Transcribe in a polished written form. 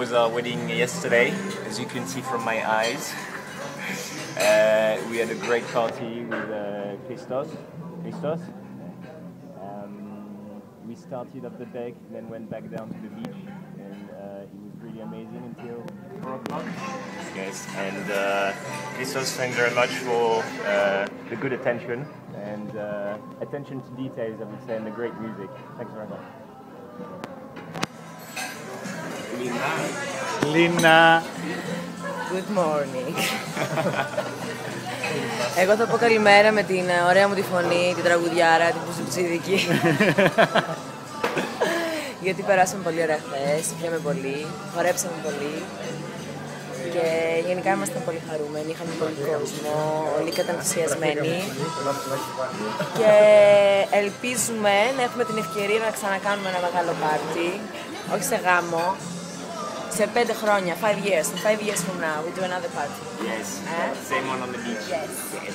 was our wedding yesterday, as you can see from my eyes. We had a great party with Christos. We started at the deck, then went back down to the beach, and it was really amazing until 4 o'clock. Yes, and Christos, thanks very much for the good attention and attention to details, I would say, and the great music. Thanks very much. Λίνα. Good morning. Εγώ θα πω καλημέρα με την ωραία μου τη φωνή, την τραγουδιάρα, την Πουζουτσίδικη. Γιατί περάσαμε πολύ ωραία χθες, πιάμε πολύ, χορέψαμε πολύ και γενικά ήμασταν πολύ χαρούμενοι, είχαμε πολύ κόσμο, όλοι κατανθουσιασμένοι και ελπίζουμε να έχουμε την ευκαιρία να ξανακάνουμε ένα μεγάλο πάρτι, όχι σε γάμο, σε 5 χρόνια, 5 years from now, we do another party. Yes, same one on the beach. Yes.